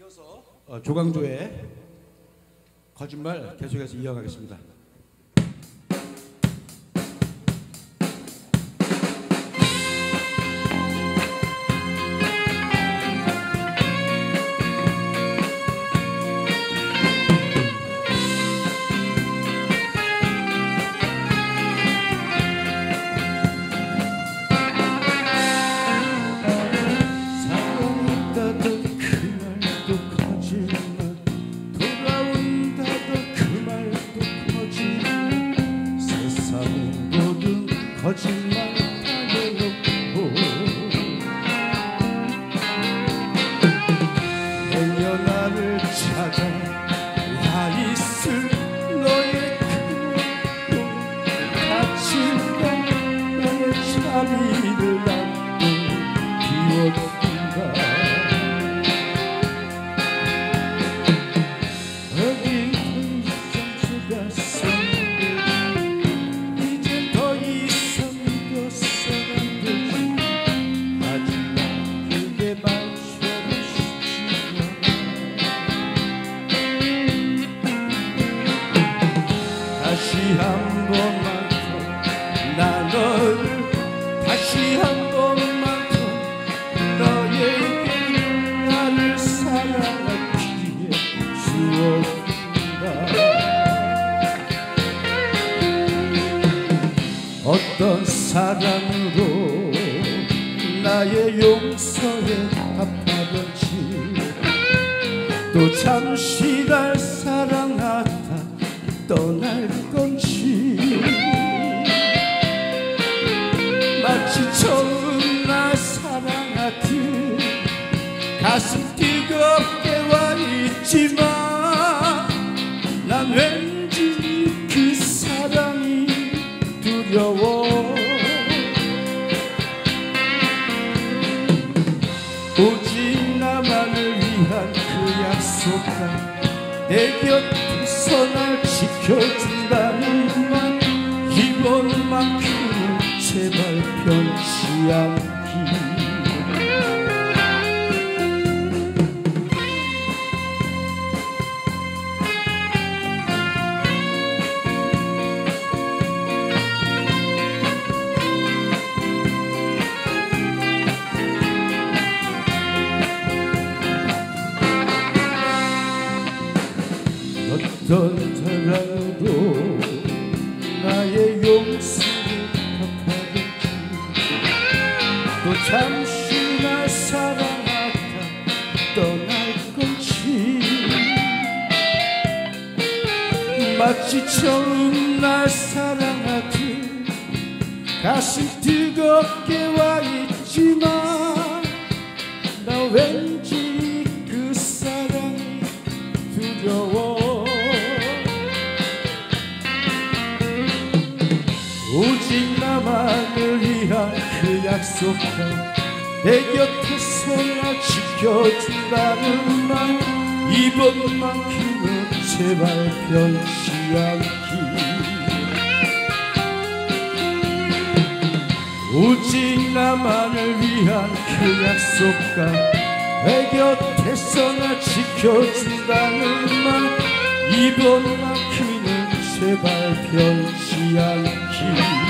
이어서 조광조의 거짓말 계속해서 이어가겠습니다. 거짓말 하려고 행여 나를 찾아와 있을 너의 그 다친 나의 자리를 안고 비워둔다. 어디 상처가 다시 한 번만 더 나 너를 다시 한 번만 더 너에게 나를 사랑하기에 주었다. 어떤 사랑으로 나의 용서에 답하던지 또 잠시 날 사랑하다 떠날 건지 마치 처음 날 사랑하듯 가슴 뜨겁게 와 있지만 난 왠지 그 사랑이 두려워. 오직 나만을 위한 그 약속과 내 곁에서 날 지켜준다는 말 이번만큼은 제발 변치 않기. 어떤 사랑으로 나의 용서를 답하던지 또 잠시 날 사랑하다 떠날 건지 마치 처음 날 사랑하듯 가슴 뜨겁게 와 있지만 나 왠지 그 사랑이 두려워. 오직 나만을 위한 그 약속과 내 곁에서 날 지켜준다는 말 이번만큼은 제발 변치 않기. 오직 나만을 위한 그 약속과 내 곁에서 날 지켜준다는 말 이번만큼은 제발 변치 않기.